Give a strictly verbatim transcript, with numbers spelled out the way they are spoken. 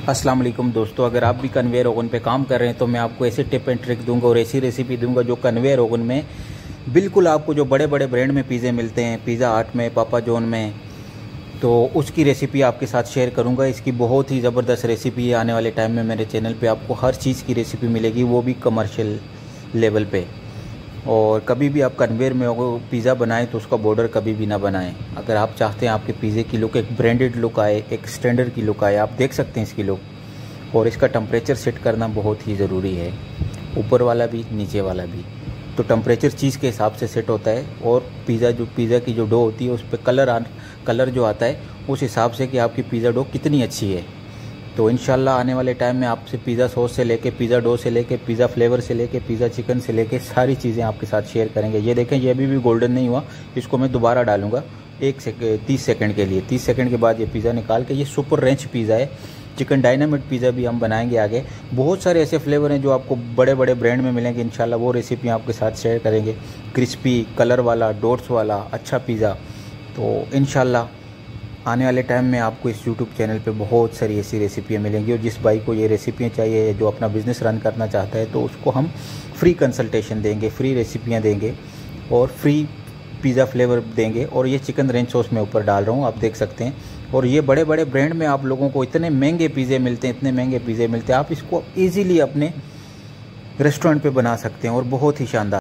अस्सलाम वालेकुम दोस्तों, अगर आप भी कन्वेयर ओवन पे काम कर रहे हैं तो मैं आपको ऐसी टिप एंड ट्रिक दूंगा और ऐसी रेसिपी दूंगा जो कन्वेयर ओवन में बिल्कुल आपको जो बड़े बड़े ब्रांड में पिज़्ज़े मिलते हैं, पिज़्ज़ा हट में, पापा जॉन में, तो उसकी रेसिपी आपके साथ शेयर करूंगा। इसकी बहुत ही ज़बरदस्त रेसिपी है। आने वाले टाइम में मेरे चैनल पे आपको हर चीज़ की रेसिपी मिलेगी, वो भी कमर्शियल लेवल पे। और कभी भी आप कन्वेयर में पिज़्ज़ा बनाएं तो उसका बॉर्डर कभी भी ना बनाएं। अगर आप चाहते हैं आपके पिज़्ज़े की लुक एक ब्रांडेड लुक आए, एक स्टैंडर्ड की लुक आए, आप देख सकते हैं इसकी लुक। और इसका टेम्परेचर सेट करना बहुत ही ज़रूरी है, ऊपर वाला भी नीचे वाला भी। तो टेम्परेचर चीज़ के हिसाब से सेट होता है और पिज़्ज़ा जो पिज़्ज़ा की जो डो होती है उस पर कलर आ कलर जो आता है उस हिसाब से कि आपकी पिज़्ज़ा डो कितनी अच्छी है। तो इंशाल्लाह आने वाले टाइम में आपसे पिज़्ज़ा सॉस से लेके, पिज़्ज़ा डो से लेके, पिज़्ज़ा फ्लेवर से लेके, पिज़्ज़ा चिकन से लेके सारी चीज़ें आपके साथ शेयर करेंगे। ये देखें, ये अभी भी गोल्डन नहीं हुआ, इसको मैं दोबारा डालूंगा एक सेकेंड तीस सेकंड के लिए। तीस सेकंड के बाद ये पिज़्ज़ा निकाल के, ये सुपर रेंच पिज़्ज़ा है। चिकन डायनामिट पिज़्ज़ा भी हम बनाएंगे आगे। बहुत सारे ऐसे फ्लेवर हैं जो आपको बड़े बड़े ब्रांड में मिलेंगे इंशाल्लाह, वो रेसिपी आपके साथ शेयर करेंगे। क्रिस्पी कलर वाला, डॉट्स वाला अच्छा पिज़्ज़ा। तो इंशाल्लाह आने वाले टाइम में आपको इस यूट्यूब चैनल पे बहुत सारी ऐसी रेसिपियाँ मिलेंगी। और जिस भाई को ये रेसिपियाँ चाहिए, जो अपना बिज़नेस रन करना चाहता है, तो उसको हम फ्री कंसल्टेशन देंगे, फ्री रेसिपियाँ देंगे और फ्री पिज़्ज़ा फ्लेवर देंगे। और ये चिकन रेंच सॉस मैं ऊपर डाल रहा हूँ, आप देख सकते हैं। और ये बड़े बड़े ब्रांड में आप लोगों को इतने महंगे पिज़्ज़े मिलते हैं, इतने महंगे पिज़्ज़े मिलते हैं, आप इसको ईज़िली अपने रेस्टोरेंट पे बना सकते हैं और बहुत ही शानदार।